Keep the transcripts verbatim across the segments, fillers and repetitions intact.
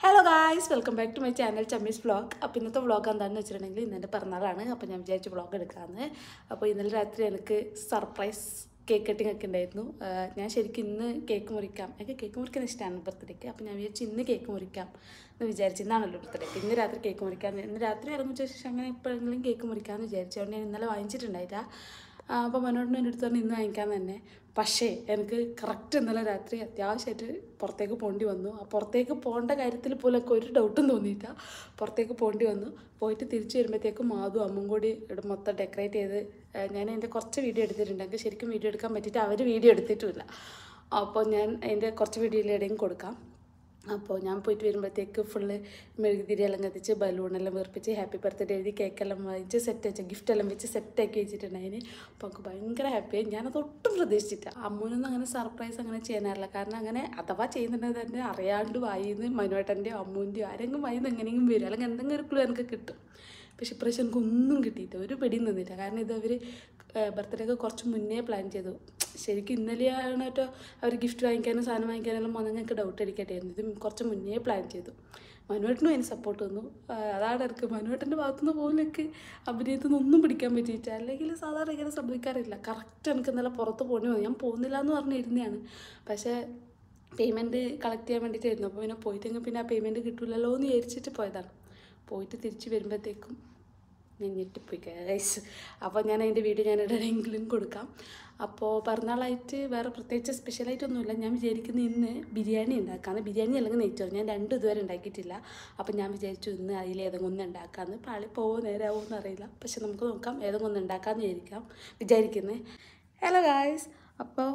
Hello guys, welcome back to my channel Chammy's vlog. അപ്പോൾ ഇന്നത്തെ vlog എന്താണെന്ന് വെച്ചിട്ടുണ്ടെങ്കിൽ ഇന്ന് എൻ്റെ പിറന്നാളാണ്. അപ്പോൾ ഞാൻ വിചാരിച്ചു വ്ളോഗ് എടുക്കാമെന്ന്. അപ്പോൾ ഇന്നലെ രാത്രി എനിക്ക് സർപ്രൈസ് കേക്ക് കട്ടിംഗ് ഒക്കെ ഉണ്ടായിരുന്നു. ഞാൻ ശരിക്കും ഇന്ന് കേക്ക് മുറിക്കാം, എനിക്ക് കേക്ക് മുറിക്കാൻ ഇഷ്ടമാണ് ബർത്ത്ഡേക്ക്. അപ്പോൾ ഞാൻ വിചാരിച്ചു ഇന്ന് കേക്ക് മുറിക്കാം എന്ന് വിചാരിച്ചു. ഇന്നാണല്ലോ ബർത്ത്ഡേക്ക്, ഇന്ന് രാത്രി കേക്ക് മുറിക്കാം. ഇന്ന് രാത്രി ഇറങ്ങിച്ച ശേഷം അങ്ങനെ എപ്പോഴെങ്കിലും കേക്ക് മുറിക്കാമെന്ന് വിചാരിച്ചു. അതുകൊണ്ട് ഞാൻ ഇന്നലെ വാങ്ങിച്ചിട്ടുണ്ടായില്ല. അപ്പോൾ മനോടിന് എൻ്റെ അടുത്ത് പറഞ്ഞ് ഇന്ന് വാങ്ങിക്കാൻ തന്നെ. പക്ഷേ എനിക്ക് കറക്റ്റ് ഇന്നലെ രാത്രി അത്യാവശ്യമായിട്ട് പുറത്തേക്ക് പോകേണ്ടി വന്നു. ആ പുറത്തേക്ക് പോകേണ്ട കാര്യത്തിൽ പോലും എനിക്ക് ഒരു ഡൗട്ടും തോന്നിയില്ല. പുറത്തേക്ക് പോകേണ്ടി വന്നു. പോയിട്ട് തിരിച്ച് വരുമ്പോഴത്തേക്കും മാധു അമ്മും കൂടി ഇവിടെ മൊത്തം ഡെക്കറേറ്റ് ചെയ്ത്, ഞാൻ അതിൻ്റെ കുറച്ച് വീഡിയോ എടുത്തിട്ടുണ്ട്. എനിക്ക് ശരിക്കും വീഡിയോ എടുക്കാൻ പറ്റിയിട്ട് അവർ വീഡിയോ എടുത്തിട്ടുമില്ല. അപ്പോൾ ഞാൻ അതിൻ്റെ കുറച്ച് വീഡിയോയിലെവിടെയും കൊടുക്കാം. അപ്പോൾ ഞാൻ പോയിട്ട് വരുമ്പോഴത്തേക്ക് ഫുള്ള് മെഴുകുതിരിയെല്ലാം കത്തിച്ച് ബലൂണെല്ലാം വീർപ്പിച്ച് ഹാപ്പി ബർത്ത്ഡേ എഴുതി കേക്കെല്ലാം വാങ്ങിച്ച് സെറ്റ് വെച്ച് ഗിഫ്റ്റെല്ലാം വെച്ച് സെറ്റാക്കി വെച്ചിട്ടുണ്ടായിന്. അപ്പോൾ എനിക്ക് ഭയങ്കര ഹാപ്പിയായി. ഞാനത് ഒട്ടും പ്രതീക്ഷിച്ചില്ല. അമ്മൂനൊന്നും അങ്ങനെ സർപ്രൈസ് അങ്ങനെ ചെയ്യാനാറില്ല. കാരണം അങ്ങനെ അഥവാ ചെയ്യുന്നുണ്ടെങ്കിൽ തന്നെ അറിയാണ്ട് വായിന്ന് മനുവേട്ടൻ്റെയോ അമ്മൂൻ്റെയോ ആരെങ്കിലും വായിന്ന് എങ്ങനെയെങ്കിലും വരും, അല്ലെങ്കിൽ എന്തെങ്കിലും ഒരു ക്ലൂ എനിക്ക് കിട്ടും. പക്ഷെ ഇപ്രാവശ്യം എനിക്കൊന്നും കിട്ടിയില്ല, ഒരു പെടിയും നിന്നില്ല. കാരണം ഇത് അവർ ബർത്ത്ഡേക്ക് കുറച്ച് മുന്നേ പ്ലാൻ ചെയ്തു. ശരിക്കും ഇന്നലെയാണ് കേട്ടോ അവർ ഗിഫ്റ്റ് വാങ്ങിക്കാനും സാധനം വാങ്ങിക്കാനെല്ലാം വന്നാൽ ഞങ്ങൾക്ക് ഡൗട്ട് അടിക്കട്ടായിരുന്നു. ഇത് കുറച്ച് മുന്നേ പ്ലാൻ ചെയ്തു. മനുവേട്ടനും അതിന് സപ്പോർട്ട് തന്നു. അതാണ് എനിക്ക് മനുവേട്ടൻ്റെ ഭാഗത്തുനിന്ന് പോലും എനിക്ക് അഭിനയത്തിൽ നിന്നൊന്നും പിടിക്കാൻ പറ്റിയിട്ട. അല്ലെങ്കിൽ സാധാരണ ഇങ്ങനെ ശ്രദ്ധിക്കാറില്ല. കറക്റ്റ് എനിക്ക് ഇന്നലെ പുറത്ത് പോകണി വന്നു. ഞാൻ പോകുന്നില്ല എന്ന് പറഞ്ഞിരുന്നതാണ്. പക്ഷേ പേയ്മെൻറ്റ് കളക്ട് ചെയ്യാൻ വേണ്ടിയിട്ടായിരുന്നു. അപ്പോൾ പിന്നെ പോയിട്ടെങ്കിൽ പിന്നെ ആ പേയ്മെൻറ്റ് കിട്ടില്ലല്ലോ എന്ന് വിചാരിച്ചിട്ട് പോയതാണ്. പോയിട്ട് തിരിച്ച് വരുമ്പോഴത്തേക്കും ഞാൻ ഞെട്ടിപ്പോയി ഗൈസ്. അപ്പോൾ ഞാൻ അതിൻ്റെ വീഡിയോ ഞാൻ എവിടെയെങ്കിലും കൊടുക്കാം. അപ്പോൾ പിറന്നാളായിട്ട് വേറെ പ്രത്യേകിച്ച് സ്പെഷ്യലായിട്ടൊന്നുമില്ല. ഞാൻ വിചാരിക്കുന്നത് ഇന്ന് ബിരിയാണി ഉണ്ടാക്കാമെന്ന്. ബിരിയാണി അല്ലെങ്കിൽ നെയ്ച്ചോറ്, ഞാൻ രണ്ടും ഇതുവരെ ഉണ്ടാക്കിയിട്ടില്ല. അപ്പോൾ ഞാൻ വിചാരിച്ചു ഇന്ന് അതിലേതെങ്കിലും ഒന്ന് ഉണ്ടാക്കാമെന്ന്. പാളി പോവോ നേരാവുമെന്ന് അറിയില്ല, പക്ഷെ നമുക്ക് നോക്കാം. ഏതെങ്കിലും ഒന്ന് ഉണ്ടാക്കാമെന്ന് വിചാരിക്കാം വിചാരിക്കുന്നത് ഹലോ ഗൈസ്. അപ്പോൾ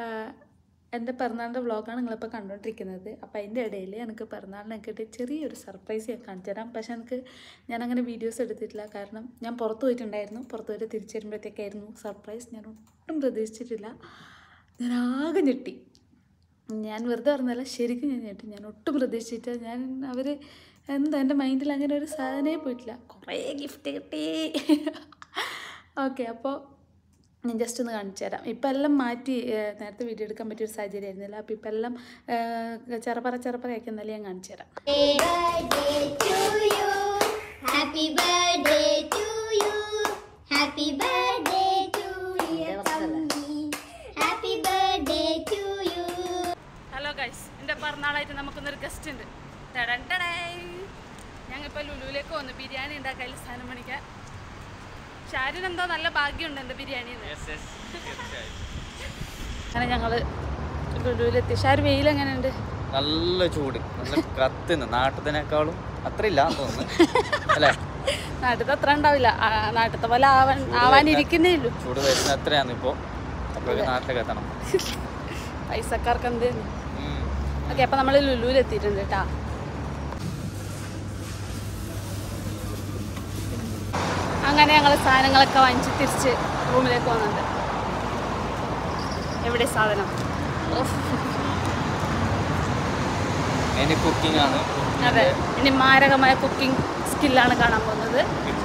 എൻ്റെ പിറന്നാളിൻ്റെ വ്ളോഗാണ് നിങ്ങളിപ്പോൾ കണ്ടുകൊണ്ടിരിക്കുന്നത്. അപ്പോൾ അതിൻ്റെ ഇടയിൽ എനിക്ക് പിറന്നാളിനൊക്കെ കിട്ടിയ ചെറിയൊരു സർപ്രൈസ് ഞാൻ കാണിച്ചു തരാം. പക്ഷേ എനിക്ക് ഞാനങ്ങനെ വീഡിയോസ് എടുത്തിട്ടില്ല. കാരണം ഞാൻ പുറത്ത് പോയിട്ടുണ്ടായിരുന്നു. പുറത്ത് പോയിട്ട് തിരിച്ചു വരുമ്പോഴത്തേക്കായിരുന്നു സർപ്രൈസ്. ഞാൻ ഒട്ടും പ്രതീക്ഷിച്ചിട്ടില്ല. ഞാൻ ആകെ ഞെട്ടി. ഞാൻ വെറുതെ പറഞ്ഞതല്ല, ശരിക്കും ഞാൻ ഞെട്ടി. ഞാൻ ഒട്ടും പ്രതീക്ഷിച്ചിട്ട് ഞാൻ അവർ എന്താ എൻ്റെ മൈൻഡിൽ അങ്ങനെ ഒരു സാധനമേ പോയിട്ടില്ല. കുറേ ഗിഫ്റ്റ് കിട്ടി. ഓക്കെ, അപ്പോൾ ഞാൻ ജസ്റ്റ് ഒന്ന് കാണിച്ചു തരാം. ഇപ്പം എല്ലാം മാറ്റി, നേരത്തെ വീഡിയോ എടുക്കാൻ പറ്റിയൊരു സാഹചര്യം ആയിരുന്നില്ല. അപ്പം ഇപ്പം എല്ലാം ചെറുപറ ചെറുപറ ആക്കി എന്നാലും ഞാൻ കാണിച്ചു തരാം. ഹലോ ഗൈസ്, എൻ്റെ പിറന്നാളായിട്ട് നമുക്കൊന്നൊരു ഗസ്റ്റ് ഉണ്ട്. ഞങ്ങളിപ്പോൾ ലുലുവിലേക്ക് വന്നു ബിരിയാണി ഉണ്ടാക്കാൻ സാധനം പണിക്കാൻ. ഷാരിനെന്തോ നല്ല ഭാഗ്യമുണ്ട് എൻ്റെ ബിരിയാണി. അങ്ങനെ ഞങ്ങൾ ലുലുവിലെത്തി. ഷാര് വെയിൽ എങ്ങനെയുണ്ട്? നല്ല ചൂട്, നല്ല കത്തുന്നു. നാട്ടിനേക്കാളും അത്രയില്ല തോന്നുന്നു അല്ലേ? നാട്ടിലത്തെ അത്ര ഉണ്ടാവില്ല, നാട്ടിലത്തെ പോലെ ആവാൻ ആവാനിരിക്കുന്നേ ഉള്ളൂ. ചൂട് വരുന്ന അത്രയാണ് ഇപ്പോൾ. അപ്പോഴേക്കും നാട്ടിലേക്ക് എത്തണം. പൈസക്കാർക്ക് എന്ത്. ഓക്കെ, അപ്പം നമ്മൾ ലുലുവിലെത്തിയിട്ടുണ്ട് കേട്ടാ. അങ്ങനെ ഞങ്ങൾ സാധനങ്ങളൊക്കെ വാങ്ങിച്ച് തിരിച്ച് റൂമിലേക്ക് പോകുന്നുണ്ട്. എവിടെ സാധനം? ഇനി കുക്കിംഗ് ആണ്. അതെ, ഇനി മാരകമായ കുക്കിംഗ് സ്കില്ലാണ് കാണാൻ പോകുന്നത്.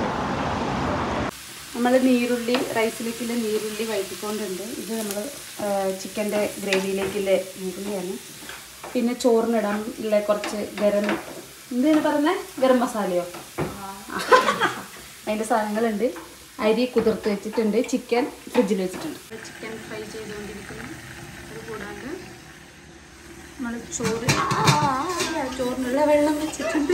നമ്മൾ നീരുള്ളി, റൈസിലേക്കുള്ള നീരുള്ളി വഴറ്റിക്കൊണ്ടുണ്ട്. ഇത് നമ്മൾ ചിക്കൻ്റെ ഗ്രേവിയിലേക്കുള്ള നീരുള്ളിയാണ്. പിന്നെ ചോറിനിടാൻ ഉള്ള കുറച്ച് ഗരം, എന്താണ് പറയുന്നത്, ഗരം മസാലയോ, അതിൻ്റെ സാധനങ്ങളുണ്ട്. അരി കുതിർത്ത് വെച്ചിട്ടുണ്ട്. ചിക്കൻ ഫ്രിഡ്ജിൽ വെച്ചിട്ടുണ്ട്. ചിക്കൻ ഫ്രൈ ചെയ്തുകൊണ്ടിരിക്കുന്നു. അത് കൂടാണ്ട് നമ്മൾ ചോറ് ചോറിനുള്ള വെള്ളം വെച്ചിട്ടുണ്ട്.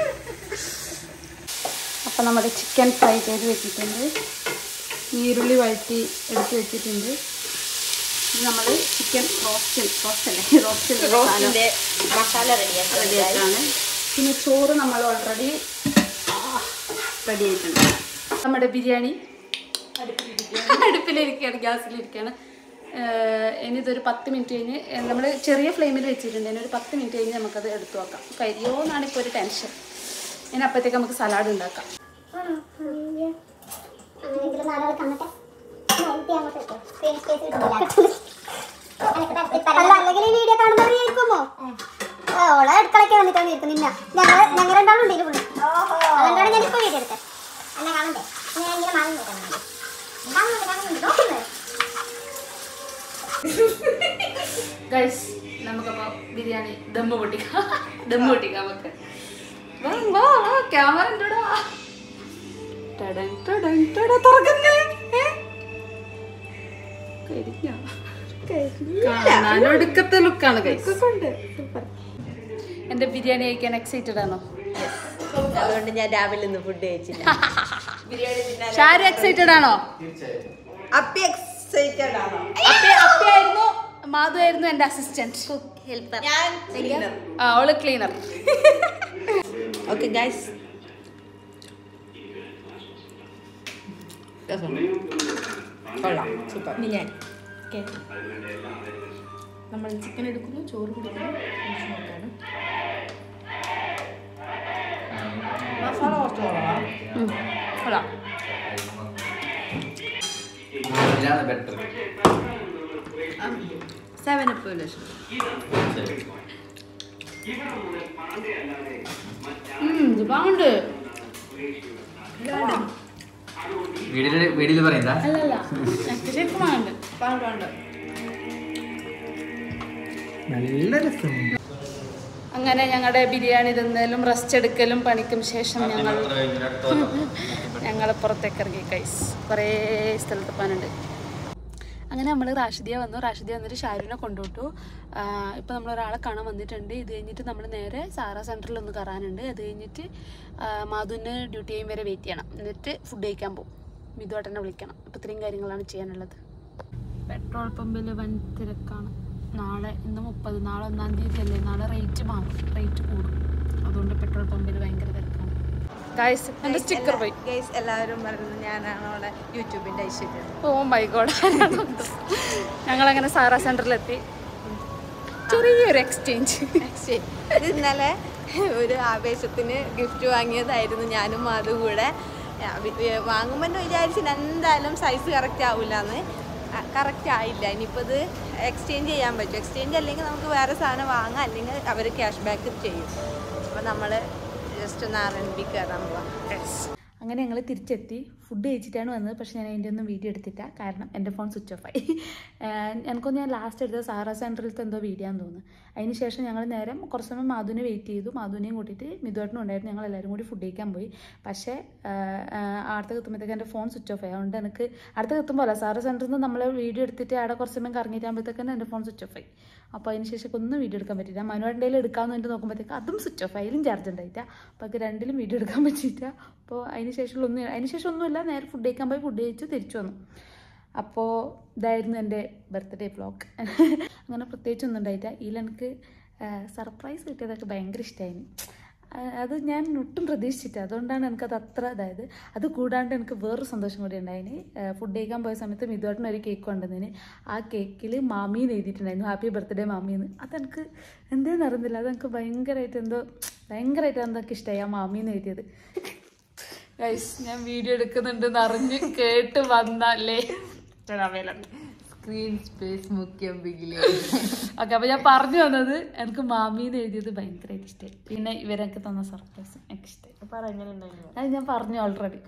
അപ്പം നമ്മുടെ ചിക്കൻ ഫ്രൈ ചെയ്ത് വെച്ചിട്ടുണ്ട്. നീരുള്ളി വഴറ്റി എടുത്ത് വെച്ചിട്ടുണ്ട്. ഇത് നമ്മൾ ചിക്കൻ റോസ്റ്റ് റോസ്റ്റല്ലേ റോസ്റ്റ് റോസ്റ്റിൻ്റെ മസാല റെഡിയാക്കി റെഡിയാക്കാണ്. പിന്നെ ചോറ് നമ്മൾ ഓൾറെഡി റെഡി ആയിട്ടുണ്ട്. നമ്മുടെ ബിരിയാണി അടുപ്പിലിരിക്കുകയാണ്, ഗ്യാസിലിരിക്കുകയാണ്. ഇനി ഇതൊരു പത്ത് മിനിറ്റ് കഴിഞ്ഞ് നമ്മൾ ചെറിയ ഫ്ലെയിമിൽ വെച്ചിട്ടുണ്ട്. ഇനി ഒരു പത്ത് മിനിറ്റ് കഴിഞ്ഞ് നമുക്കത് എടുത്തു വെക്കാം. കരിയോ എന്നാണ് ഇപ്പോൾ ഒരു ടെൻഷൻ. ഇനി അപ്പോഴത്തേക്ക് നമുക്ക് സലാഡ് ഉണ്ടാക്കാം. ഓളെ അടുക്കളയ്ക്ക് വന്നിട്ടാണ് ഇരിക്കുന്നത്. നിന്ന ഞങ്ങൾ ഞങ്ങൾ രണ്ടാളും ഉണ്ട്. അതുകൊണ്ടാണ് ഞാനിപ്പോൾ വീഡിയോ എടുത്തത്. എന്നെ കാണണ്ടേ? ഞാൻ ഇങ്ങനെ മാറി ഗൈസ് നമുക്കപ്പോൾ ബിരിയാണി ദമ്മ് പൊട്ടിക്കാം. ദമ്മ് പൊട്ടിക്കാം നമുക്ക്. വാ വാ വാ ക്യാമറ ഉണ്ടോടാ. ടടൻ ടടൻ ടട തുറക്കുന്നേ. കരിഞ്ഞോ? ഒടുക്കത്തെ ലുക്കാണ് എന്റെ ബിരിയാണി കഴിക്കാൻ എക്സൈറ്റഡ് ആണോ? അതുകൊണ്ട് ഞാൻ രാവിലെ ഒന്നും ഫുഡ് കഴിച്ചില്ല. ഷാരു എക്സൈറ്റഡ് ആണോ? അപ്പി എക്സൈറ്റഡ് ആണോ? അപ്പിയായിരുന്നു, മാധു ആയിരുന്നു എന്റെ അസിസ്റ്റന്റ്. ഞാൻ ആ അവള് ക്ലീനർ. ഓക്കെ ഗൈസ്, കൊള്ളാം, സൂപ്പർ ബിരിയാണി. നമ്മൾ ചിക്കൻ എടുക്കുന്നു, ചോറ് കുടിക്കുന്നു. മസാല കുറച്ച് കൊള്ളാം. സെവൻ അപ്പ് ലക്ഷം ബാണ്ട് വീഡിയോയിൽ പറയുന്ന അല്ലല്ല ശരിക്കും ബാണ്ട് പാണ്ട് നല്ല രസം. അങ്ങനെ ഞങ്ങളുടെ ബിരിയാണി തിന്നലും റെസ്റ്റ് എടുക്കലും പണിക്കും ശേഷം ഞങ്ങൾ ഞങ്ങൾ പുറത്തേക്ക് ഇറങ്ങി കൈസ്. കുറേ സ്ഥലത്ത് പോകാനുണ്ട്. അങ്ങനെ നമ്മൾ റാഷിദിയ വന്നു. റാഷിദിയ വന്നിട്ട് ഷാരുവിനെ കൊണ്ടുവിട്ടു. ഇപ്പോൾ നമ്മളൊരാളെ കാണാൻ വന്നിട്ടുണ്ട്. ഇത് കഴിഞ്ഞിട്ട് നമ്മൾ നേരെ സാറ സെൻറ്ററിൽ ഒന്ന് കയറാനുണ്ട്. അത് കഴിഞ്ഞിട്ട് മാധുവിന് ഡ്യൂട്ടി ചെയ്യും വരെ വെയിറ്റ് ചെയ്യണം. എന്നിട്ട് ഫുഡ് കഴിക്കാൻ പോകും. മിതുവാട്ടനെ വിളിക്കണം. അപ്പോൾ ഇത്രയും കാര്യങ്ങളാണ് ചെയ്യാനുള്ളത്. പെട്രോൾ പമ്പിൽ വൻ തിരക്കാണ്. നാളെ ഇന്ന് മുപ്പത്, നാളെ ഒന്നാം തീയതി അല്ലേ, നാളെ റേറ്റ് മാറും, റേറ്റ് കൂടും. അതുകൊണ്ട് പെട്രോൾ പമ്പിൽ ഭയങ്കര തിരക്കാണ്. ഗൈസ് എൻ്റെ സ്റ്റിക്കർ പോയി. ഗൈസ് എല്ലാവരും പറയുന്നത് ഞാനാണ് അവിടെ യൂട്യൂബിൻ്റെ ഐശ്വര്യം. Oh my god. ഞങ്ങളങ്ങനെ സാറ സെൻറ്ററിലെത്തി. ചെറിയൊരു എക്സ്ചേഞ്ച്. ഇത് ഇന്നലെ ഒരു ആവേശത്തിന് ഗിഫ്റ്റ് വാങ്ങിയതായിരുന്നു ഞാനും മാധു കൂടെ. വാങ്ങുമ്പോൾ വിചാരിച്ചില്ല എന്തായാലും സൈസ് കറക്റ്റ് ആവില്ല എന്ന്. കറക്റ്റ് ആയില്ല. ഇനിയിപ്പോൾ ഇത് എക്സ്ചേഞ്ച് ചെയ്യാൻ പറ്റും. എക്സ്ചേഞ്ച് അല്ലെങ്കിൽ നമുക്ക് വേറെ സാധനം വാങ്ങാം, അല്ലെങ്കിൽ അവർ ക്യാഷ് ബാക്ക് ചെയ്യും. അപ്പോൾ നമ്മൾ ജസ്റ്റ് ഒന്ന് ആർ എൻ ബി കയറാൻ പോവാം. അങ്ങനെ ഞങ്ങൾ തിരിച്ചെത്തി. ഫുഡ് കഴിച്ചിട്ടാണ് വന്നത്. പക്ഷേ ഞാൻ അതിൻ്റെ ഒന്നും വീഡിയോ എടുത്തില്ല. കാരണം എൻ്റെ ഫോൺ സ്വിച്ച് ഓഫ് ആയി. എനിക്കൊന്ന് ഞാൻ ലാസ്റ്റ് എടുത്തത് സാറ സെൻറ്ററിലത്തെ എന്തോ വീഡിയോ ആണെന്ന് തോന്നുന്നു. അതിന് ശേഷം ഞങ്ങൾ നേരെ കുറച്ച് സമയം മാധുവിനെ വെയിറ്റ് ചെയ്തു. മാധുവിനെയും കൂട്ടിയിട്ട് മിതുവായിട്ടും ഉണ്ടായിരുന്നു. ഞങ്ങൾ എല്ലാവരും കൂടി ഫുഡ് കഴിക്കാൻ പോയി. പക്ഷേ അടുത്ത് എത്തുമ്പോഴത്തേക്ക് എൻ്റെ ഫോൺ സ്വിച്ച് ഓഫ് ആയി. അതുകൊണ്ട് എനിക്ക് അടുത്ത് എത്തുമ്പോൾ അല്ല, സാറ സെൻറ്ററിൽ നിന്ന് നമ്മൾ വീഡിയോ എടുത്തിട്ട് അവിടെ കുറച്ച് സമയം കറങ്ങിയിട്ടാകുമ്പോഴത്തേക്കും എൻ്റെ ഫോൺ സ്വിച്ച് ഓഫ് ആയി. അപ്പോൾ അതിന് ശേഷം ഒന്നും വീഡിയോ എടുക്കാൻ പറ്റില്ല. മനുവാണ്ടിയിൽ എടുക്കാമെന്ന് വേണ്ടി നോക്കുമ്പോഴത്തേക്ക് അതും സ്വിച്ച് ഓഫ് ആയി. അതിലും ചാർജ് ഉണ്ടായിട്ടാ. അപ്പോൾ അത് രണ്ടിലും വീഡിയോ എടുക്കാൻ പറ്റിയിട്ട. അപ്പോൾ അതിന് ശേഷം ഒന്നും അതിന് ശേഷം ഒന്നുമില്ല. നേരെ ഫുഡ് കഴിക്കാൻ പോയി ഫുഡ് കഴിച്ച് തിരിച്ചു വന്നു. അപ്പോൾ ഇതായിരുന്നു എൻ്റെ ബർത്ത്ഡേ വ്ളോഗ്. അങ്ങനെ പ്രത്യേകിച്ചൊന്നും ഉണ്ടായില്ല. ഇതിൽ എനിക്ക് സർപ്രൈസ് കിട്ടിയതൊക്കെ ഭയങ്കര ഇഷ്ടമായിന്. അത് ഞാൻ ഒട്ടും പ്രതീക്ഷിച്ചിട്ട്. അതുകൊണ്ടാണ് എനിക്കത് അത്ര അതായത് അത് കൂടാണ്ട് എനിക്ക് വേറൊരു സന്തോഷം കൂടി ഉണ്ടായിന്. ഫുഡ് കഴിക്കാൻ പോയ സമയത്ത് മിതുവാട്ടിന് ഒരു കേക്ക് കൊണ്ടുവന്നതിന് ആ കേക്കിൽ മാമീന്ന് എഴുതിയിട്ടുണ്ടായിരുന്നു, ഹാപ്പി ബർത്ത്ഡേ മാമീന്ന്. അതെനിക്ക് എന്തേന്ന് അറിയുന്നില്ല, അതെനിക്ക് ഭയങ്കരമായിട്ട് എന്തോ ഭയങ്കരമായിട്ട് എന്തൊക്കെ ഇഷ്ടമായി ആ മാമീന്ന് എഴുതിയത്. ഗൈസ് ഞാൻ വീഡിയോ എടുക്കുന്നുണ്ടെന്ന് അറിഞ്ഞ് കേട്ട് വന്നല്ലേ സ്ക്രീൻ സ്പേസ് മുഖ്യം ബിഗിലേ. ഓക്കെ, അപ്പോൾ ഞാൻ പറഞ്ഞു വന്നത് എനിക്ക് മാമീന്ന് എഴുതിയത് ഭയങ്കരമായിട്ട് ഇഷ്ടമായി. പിന്നെ ഇവരൊക്കെ തന്ന സർപ്രൈസും എനിക്ക് ഇഷ്ടമായി. അത് ഞാൻ പറഞ്ഞു ഓൾറെഡി.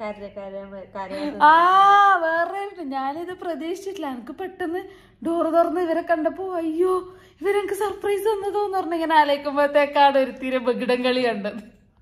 ആ വേറെ ഞാനിത് പ്രതീക്ഷിച്ചിട്ടില്ല. എനിക്ക് പെട്ടെന്ന് ഡോറ് തുറന്ന് ഇവരെ കണ്ടപ്പോ അയ്യോ ഇവരെനിക്ക് സർപ്രൈസ് തന്നതോന്ന് പറഞ്ഞ ഇങ്ങനെ ആലോചിക്കുമ്പോഴത്തേക്കാണ് ഒരു തീരെ ബഗിടം കളി കണ്ടത്.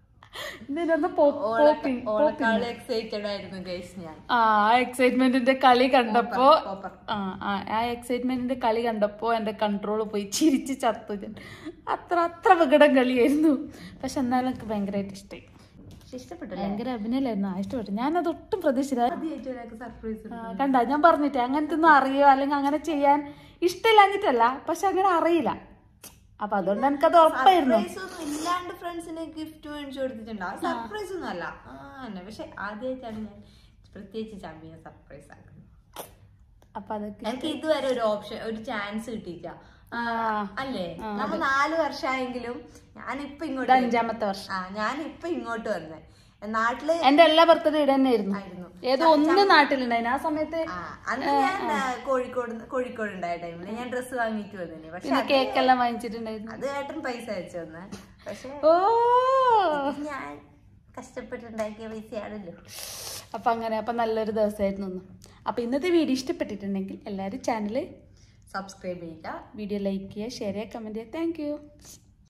ആ എക്സൈറ്റ്മെന്റിന്റെ കളി കണ്ടപ്പോ ആ എക്സൈറ്റ്മെന്റിന്റെ കളി കണ്ടപ്പോ എന്റെ കൺട്രോൾ പോയി ചിരിച്ച് ചത്തു. അത്ര അത്ര വികടം കളിയായിരുന്നു. പക്ഷെ എന്നാലും എനിക്ക് ഭയങ്കരമായിട്ട് ഇഷ്ടമായി. ഇഷ്ടപ്പെട്ടു. ഭയങ്കര അഭിനയമായിരുന്നു. ആ ഇഷ്ടപ്പെട്ടു. ഞാനത് ഒട്ടും പ്രതീക്ഷിച്ചില്ല. കണ്ട ഞാൻ പറഞ്ഞിട്ടേ അങ്ങനത്തെ ഒന്നും അറിയോ അല്ലെങ്കിൽ അങ്ങനെ ചെയ്യാൻ ഇഷ്ടമില്ലാഞ്ഞിട്ടല്ല, പക്ഷെ അങ്ങനെ അറിയില്ല. അപ്പൊ അതുകൊണ്ട് എനിക്കത് ഉറപ്പായിരുന്നു. ഇല്ലാണ്ട് ഫ്രണ്ട്സിന് ഗിഫ്റ്റ് മേടിച്ചു കൊടുത്തിട്ടുണ്ടാവും. സർപ്രൈസ് ഒന്നും അല്ല. പക്ഷെ ആദ്യമായിട്ടാണ് ഞാൻ പ്രത്യേകിച്ച് ചമ്മിയെ സർപ്രൈസ് ആക്കുന്നത്. അപ്പൊ അതൊക്കെ എനിക്ക് ഇതുവരെ ഒരു ഓപ്ഷൻ ഒരു ചാൻസ് കിട്ടിയില്ല അല്ലേ. നമ്മൾ നാല് വർഷമായെങ്കിലും ഞാനിപ്പൊ ഇങ്ങോട്ട് അഞ്ചാമത്തെ വർഷം ആ ഞാനിപ്പൊ ഇങ്ങോട്ട് വന്നേ. നാട്ടില് എന്റെ എല്ലാ ബർത്ത്ഡേ ഇവിടെ തന്നെ ആയിരുന്നു. ഏതോ ഒന്ന് നാട്ടിലുണ്ടായിരുന്നു ആ സമയത്ത്. അന്ന് ഞാൻ കോഴിക്കോട് കോഴിക്കോട് ഉണ്ടായ ടൈമില് ഞാൻ ഡ്രസ്സ് വാങ്ങിട്ട് വന്നേ. പക്ഷെ കേക്കെല്ലാം വാങ്ങിച്ചിട്ടുണ്ടായിരുന്നു. അത് ഏട്ടൻ പൈസ അയച്ചു തന്നെ. പക്ഷെ ഓ ഞാൻ കഷ്ടപ്പെട്ടുണ്ടാക്കിയ പൈസയാണല്ലോ. അപ്പൊ അങ്ങനെ അപ്പൊ നല്ലൊരു ദിവസമായിരുന്നു. അപ്പൊ ഇന്നത്തെ വീഡിയോ ഇഷ്ടപ്പെട്ടിട്ടുണ്ടെങ്കിൽ എല്ലാവരും ചാനല് സബ്സ്ക്രൈബ് ചെയ്യുക, വീഡിയോ ലൈക്ക് ചെയ്യുക, ഷെയർ ചെയ്യുക, കമൻറ്റ് ചെയ്യുക. Thank U.